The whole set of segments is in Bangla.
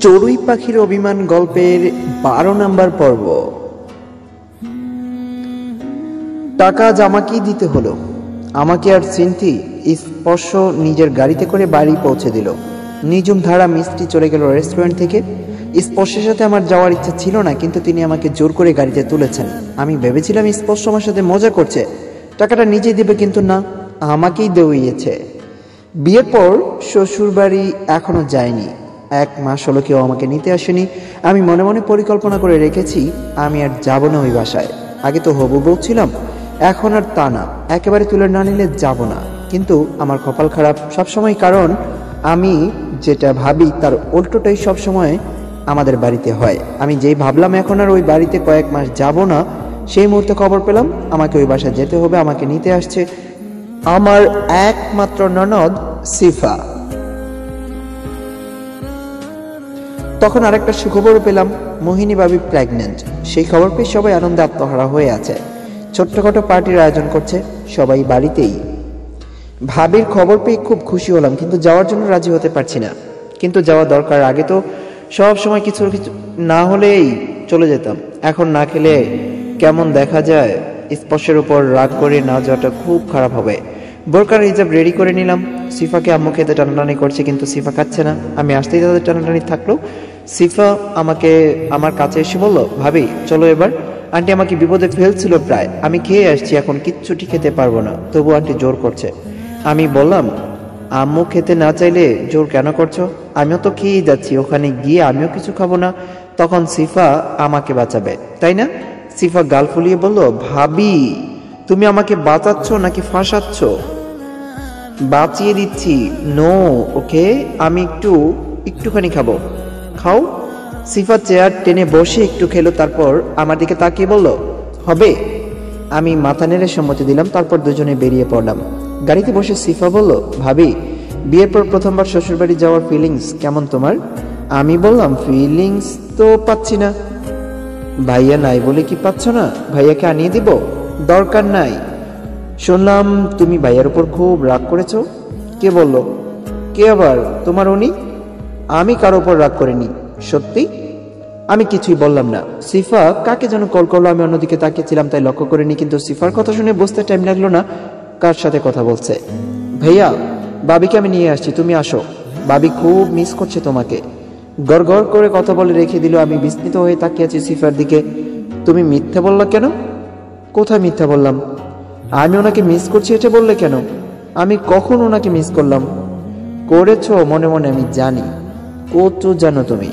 চড়ুই পাখির অভিমান গল্পের 12 নম্বর পর্ব। টাকা আজ আমাকেই দিতে হলো। আমাকে আর সিনথি স্পর্শ নিজের গাড়িতে করে বাড়ি পৌঁছে দিল। নিজুম ধারা মিষ্টি চলে গেল রেস্টুরেন্ট থেকে। স্পর্শের সাথে আমার যাওয়ার ইচ্ছা ছিল না, কিন্তু তিনি আমাকে জোর করে গাড়িতে তুলেছেন। আমি ভেবেছিলাম স্পর্শ আমার সাথে মজা করছে, টাকাটা নিজেই দেবে, কিন্তু না, আমাকেই দেওয়িয়েছে। বিয়ের পর শ্বশুর বাড়ি এখনো যায়নি। 1 মাস হলো কেউ আমাকে নিতে আসেনি। আমি মনে মনে পরিকল্পনা করে রেখেছি আমি আর যাব না ওই বাসায়। আগে তো হবু বলছিলাম, এখন আর তা না, একেবারে তুলে না নিলে যাব না। কিন্তু আমার কপাল খারাপ সবসময়, কারণ আমি যেটা ভাবি তার উল্টোটাই সবসময় আমাদের বাড়িতে হয়। আমি যেই ভাবলাম এখন আর ওই বাড়িতে কয়েক মাস যাব না, সেই মুহূর্তে খবর পেলাম আমাকে ওই বাসায় যেতে হবে। আমাকে নিতে আসছে আমার একমাত্র ননদ সিফা। তখন আরেকটা সুখবরও পেলাম, মোহিনী ভাবি প্রেগন্যান্ট। সেই খবর পেয়ে সবাই আনন্দে আত্মহারা হয়ে আছে। ছোট্টখাটো পার্টির আয়োজন করছে সবাই বাড়িতেই। ভাবির খবর পেয়ে খুব খুশি হলাম, কিন্তু যাওয়ার জন্য রাজি হতে পারছি না। কিন্তু যাওয়া দরকার। আগে তো সব সময় কিছু কিছু না হলেই চলে যেতাম, এখন না খেলে কেমন দেখা যায়। স্পর্শের উপর রাগ করে না যাওয়াটা খুব খারাপ হবে। বোরকার হিজাব রেডি করে নিলাম। সিফাকে আম্মু খেতে টানাটানি করছে, কিন্তু সিফা খাচ্ছে না। আমি আসতেই তাদের টানাটানি থাকলো। সিফা আমাকে আমার কাছে এসে বলল, ভাবি চলো এবার। আন্টি আমাকে বিপদে ফেলছিল প্রায়। আমি খেয়ে আসছি, এখন কিচ্ছুটি খেতে পারবো না, তবু আন্টি জোর করছে। আমি বললাম, আম্মু খেতে না চাইলে জোর কেন করছো? আমিও তো খেয়েই যাচ্ছি, ওখানে গিয়ে আমিও কিছু খাবো না, তখন সিফা আমাকে বাঁচাবে, তাই না? সিফা গাল ফুলিয়ে বলল, ভাবি তুমি আমাকে বাঁচাচ্ছ নাকি ফাঁসাচ্ছ? বাঁচিয়ে দিচ্ছি। নো, ওকে, আমি একটুখানি খাবো। খাও। সিফা চেয়ার টেনে বসে একটু খেলো, তারপর আমার দিকে তাকিয়ে বলল, হবে। আমি মাথা নেড়ে সম্মতি দিলাম। তারপর দুজনে বেরিয়ে পড়লাম। গাড়িতে বসে সিফা বলল, ভাবি বিয়ের পর প্রথমবার শ্বশুরবাড়ি যাওয়ার ফিলিংস কেমন তোমার? আমি বললাম, ফিলিংস তো পাচ্ছি না। ভাইয়া নাই বলে কি পাচ্ছ না? ভাইয়াকে আনিয়ে দিব? দরকার নাই। শুনলাম তুমি ভাইয়ার উপর খুব রাগ করেছো। কে বলল? কে আবার? তোমার উনি। আমি কারো উপর রাগ করিনি। সত্যি? আমি কিছুই বললাম না। সিফা কাকে যেন কল করলো, আমি অন্যদিকে তাকিয়েছিলাম তাই লক্ষ্য করিনি, কিন্তু সিফার কথা শুনে বুঝতে টাইম লাগলো না কার সাথে কথা বলছে। ভাইয়া, বাবিকে আমি নিয়ে আসছি, তুমি আসো, বাবি খুব মিস করছে তোমাকে। গড় গড় করে কথা বলে রেখে দিল। আমি বিস্মিত হয়ে তাকিয়ে আছি সিফার দিকে। তুমি মিথ্যা বললা কেন? কোথায় মিথ্যা বললাম? আমি ওনাকে মিস করছি এটা বললে কেন? আমি কখন ওনাকে মিস করলাম? করেছো মনে মনে, আমি জানি। কত জানো তুমি?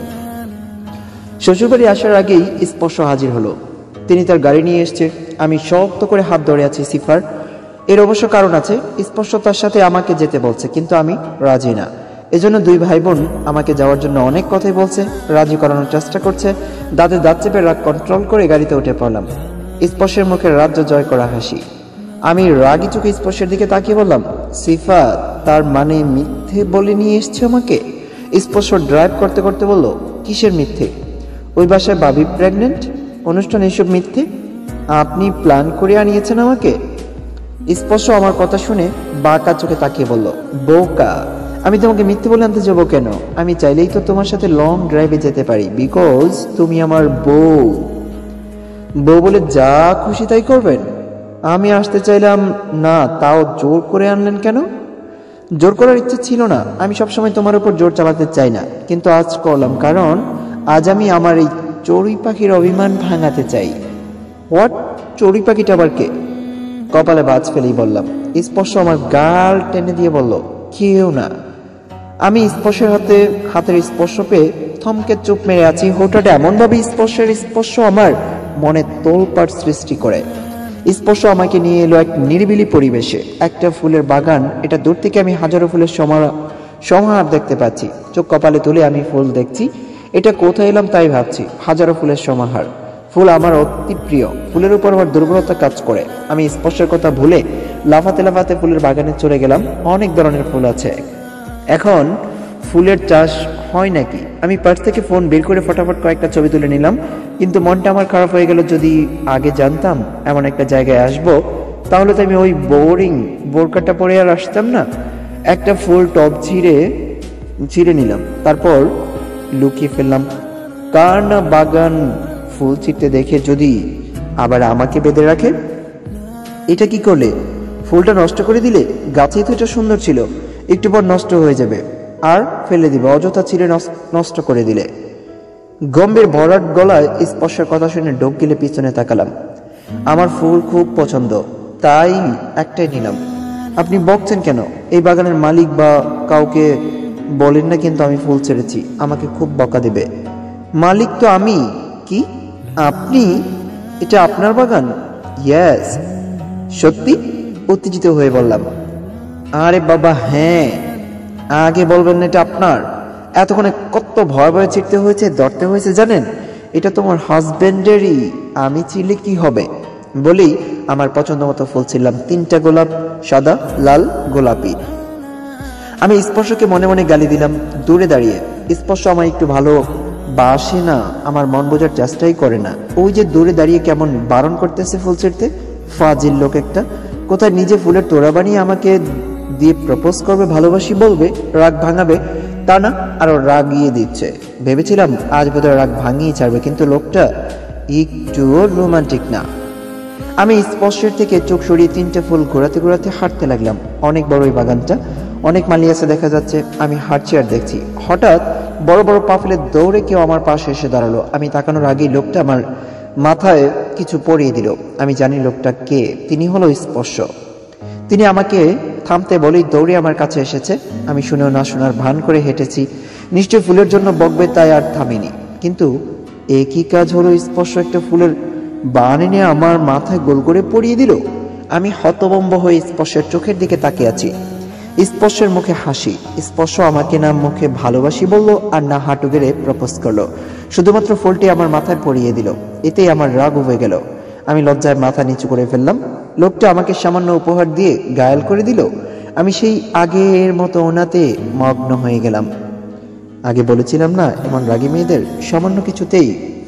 শ্বশুরবাড়ি আসার আগেই স্পর্শ হাজির হলো। তিনি তার গাড়ি নিয়ে এসছে। আমি শক্ত করে হাত ধরে আছি সিফার। এর অবশ্য কারণ আছে, স্পর্শ তার সাথে আমাকে যেতে বলছে, কিন্তু আমি রাজি না। এজন্য দুই ভাই বোন আমাকে যাওয়ার জন্য অনেক কথাই বলছে, রাজি করানোর চেষ্টা করছে। দাঁতে দাঁত চেপে রাগ কন্ট্রোল করে গাড়িতে উঠে পড়লাম। স্পর্শের মুখে রাজ্য জয় করা হাসি। আমি রাগি চোখে স্পর্শের দিকে তাকিয়ে বললাম, সিফা তার মানে মিথ্যে বলে নিয়ে এসছে আমাকে? স্পর্শ ড্রাইভ করতে করতে বলল, কিসের মিথ্যে? ওই বাসায় বাবি প্রেগনেন্ট, অনুষ্ঠান, এসব মিথ্যে? আপনি প্ল্যান করে আনিয়েছেন আমাকে? স্পর্শ আমার কথা শুনে বাঁকা চোখে তাকিয়ে বলল, বোকা, আমি তোমাকে মিথ্যে বলে আনতে যাবো কেন? আমি চাইলেই তো তোমার সাথে লং ড্রাইভে যেতে পারি, বিকজ তুমি আমার বউ। বউ বলে যা খুশি তাই করবেন? আমি আসতে চাইলাম না, তাও জোর করে আনলেন কেন? জোর করার ইচ্ছে ছিল না, আমি সবসময় তোমার উপর জোর চালাতে চাই না, কিন্তু আজ করলাম, কারণ আজ আমি আমার এই চড়ুই পাখির অভিমান ভাঙাতে চাই। হোয়াট? চড়ুই পাখিটা আবার কে? কপালে বাজ ফেলেই বললাম। স্পর্শ আমার গাল টেনে দিয়ে বলল, কেউ না। আমি স্পর্শের হাতের স্পর্শ পেয়ে থমকে চুপ মেরে আছি। হঠাৎ এমনভাবে স্পর্শ আমার মনে তোলপাড় সৃষ্টি করে। স্পর্শ আমাকে নিয়ে এলো এক নিরিবিলি পরিবেশে, একটা ফুলের বাগান। এটা দূর থেকে আমি হাজারো ফুলের সমাহার দেখতে পাচ্ছি। চোখ কপালে তুলে আমি ফুল দেখছি। এটা কোথায় এলাম তাই ভাবছি। হাজারো ফুলের সমাহার। ফুল আমার অতি প্রিয়। ফুলের উপর আমার দুর্বলতা কাজ করে। আমি স্পর্শের কথা ভুলে লাফাতে লাফাতে ফুলের বাগানে চলে গেলাম। অনেক ধরনের ফুল আছে। এখন ফুলের চাষ হয় নাকি? আমি পার্স থেকে ফোন বের করে ফটাফট কয়েকটা ছবি তুলে নিলাম, কিন্তু মনটা আমার খারাপ হয়ে গেল। যদি আগে জানতাম এমন একটা জায়গায় আসবো, তাহলে তো আমি ওই বোরিং বোরকাটা পরে আর আসতাম না। একটা ফুল টব ছিঁড়ে নিলাম, তারপর লুকিয়ে ফেললাম। কার না বাগান ফুল ছিটতে দেখে যদি আবার আমাকে বেঁধে রাখে। এটা কি করলে? ফুলটা নষ্ট করে দিলে? গাছেই তো এটা সুন্দর ছিল, একটু পর নষ্ট হয়ে যাবে আর ফেলে দিবে, অযথা ছিঁড়ে নষ্ট করে দিলে। গম্ভীর ভরাট গলায় স্পর্শের কথা শুনে ঢোক গিলে পিছনে তাকালাম। আমার ফুল খুব পছন্দ, তাই একটাই নিলাম। আপনি বকছেন কেন? এই বাগানের মালিক বা কাউকে বলেন না কিন্তু আমি ফুল ছেড়েছি, আমাকে খুব বকা দেবে। মালিক তো আমি। কি আপনি? এটা আপনার বাগান? ইয়েস। সত্যি? উত্তেজিত হয়ে বললাম। আরে বাবা হ্যাঁ, আগে বলবেন না এটা আপনার? এতক্ষণে কত ভয় ভয়ে ছিটতে হয়েছে, ধরতে হয়েছে জানেন? এটা তোমার হাজবেন্ডেরই, আমি চিনলে কি হবে? বলেই আমার পছন্দ মতো ফুল ছিলাম, 3টা গোলাপ, সাদা, লাল, গোলাপি। আমি স্পর্শকে মনে মনে গালি দিলাম দূরে দাঁড়িয়ে। স্পর্শ আমার একটু ভালো বাসে না, আমার মন বোঝার চেষ্টাই করে না। ওই যে দূরে দাঁড়িয়ে কেমন বারণ করতেছে ফুল ছিঁড়তে। ফাজিল লোক একটা। কোথায় নিজে ফুলের তোড়া বানিয়ে আমাকে দিয়ে প্রপোজ করবে, ভালোবাসি বলবে, রাগ ভাঙাবে, তা না আরো রাগিয়ে দিচ্ছে। ভেবেছিলাম আজ বোধহয় রাগ ভাঙিয়ে ছাড়বে, কিন্তু লোকটা একটুও রোমান্টিক না। আমি স্পর্শের থেকে চোখ সরিয়ে 3টে ফুল ঘোরাতে ঘোরাতে হাঁটতে লাগলাম। অনেক বড় এই বাগানটা, অনেক মালি আছে দেখা যাচ্ছে। আমি হাঁটছি আর দেখছি। হঠাৎ বড় বড় পা ফেলে দৌড়ে কেউ আমার পাশে এসে দাঁড়ালো। আমি তাকানোর আগেই লোকটা আমার মাথায় কিছু পরিয়ে দিল। আমি জানি লোকটা কে। তিনি হলো স্পর্শ। তিনি আমাকে থামতে বলেই দৌড়ে আমার কাছে এসেছে। আমি শুনেও না শোনার ভান করে হেঁটেছি। নিশ্চয় ফুলের জন্য বকবে তাই আর থামিনি। কিন্তু একই কাজ হলো, স্পর্শ একটা ফুলের বান এনে আমার মাথায় গোল করে পরিয়ে দিল। আমি হতভম্ব হয়ে স্পর্শের চোখের দিকে তাকিয়ে আছি। স্পর্শের মুখে হাসি। স্পর্শ আমাকে না মুখে ভালোবাসি বললো আর না হাঁটু গেড়ে প্রপোজ করলো, শুধুমাত্র ফুলটি আমার মাথায় পরিয়ে দিল। এতেই আমার রাগ হয়ে গেল। আমি লজ্জায় মাথা নিচু করে ফেললাম। লোকটা আমাকে সামান্য উপহার দিয়ে ঘায়েল করে দিল। আমি সেই আগের মতো ওনাতে মগ্ন হয়ে গেলাম। আগে বলেছিলাম না এমন রাগী মেয়েদের সামান্য কিছুতেই।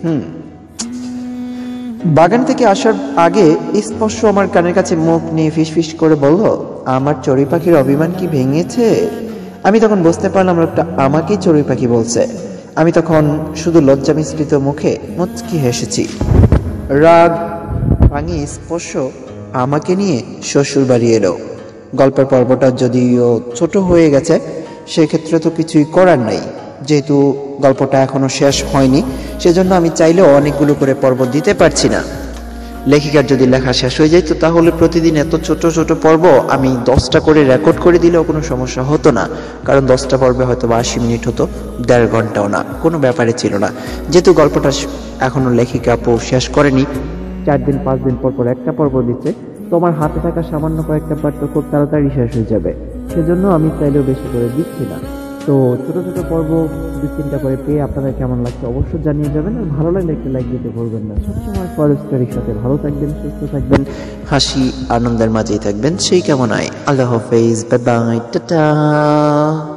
বাগান থেকে আসার আগে স্পর্শ আমার কানের কাছে মুখ নিয়ে ফিসফিস করে বলল, আমার চড়ুই পাখির অভিমান কি ভেঙেছে? আমি তখন বুঝতে পারলাম লোকটা আমাকেই চড়ুই পাখি বলছে। আমি তখন শুধু লজ্জা মিশ্রিত মুখে মুচকি হেসেছি। রাগ ভাঙি স্পর্শ আমাকে নিয়ে শ্বশুর বাড়ি এলো। গল্পের পর্বটা যদিও ছোট হয়ে গেছে, সেক্ষেত্রে তো কিছুই করার নাই। যেহেতু গল্পটা এখনো শেষ হয়নি, সেজন্য আমি চাইলেও অনেকগুলো করে পর্ব দিতে পারছি না। লেখিকার যদি লেখা শেষ হয়ে যেত তাহলে প্রতিদিন এত ছোট ছোট পর্ব আমি 10টা করে রেকর্ড করে দিলেও কোনো সমস্যা হতো না। কারণ 10টা পর্বে হয়তো 80 মিনিট হতো, 1.5 ঘন্টাও না, কোনো ব্যাপারে ছিল না। যেহেতু গল্পটা এখনো লেখিকা আপু শেষ করেনি, 4 দিন 5 দিন পর পর একটা পর্ব দিচ্ছে, তোমার হাতে থাকা সামান্য কয়েকটা পার্ট তো খুব তাড়াতাড়ি শেষ হয়ে যাবে। সেজন্য আমি চাইলেও বেশি করে দিচ্ছি না। তো ছোট ছোট পর্ব 2-3টা করে পেয়ে আপনাদের কেমন লাগছে অবশ্যই জানিয়ে যাবেন। আর ভালো লাগলে একটা লাইক দিতে ভুলবেন না। সবসময় ফারুক স্টোরির সাথে ভালো থাকবেন, সুস্থ থাকবেন, হাসি আনন্দের মাঝেই থাকবেন, সেই কামনায় আল্লাহ হাফেজ, বাই বাই, টাটা।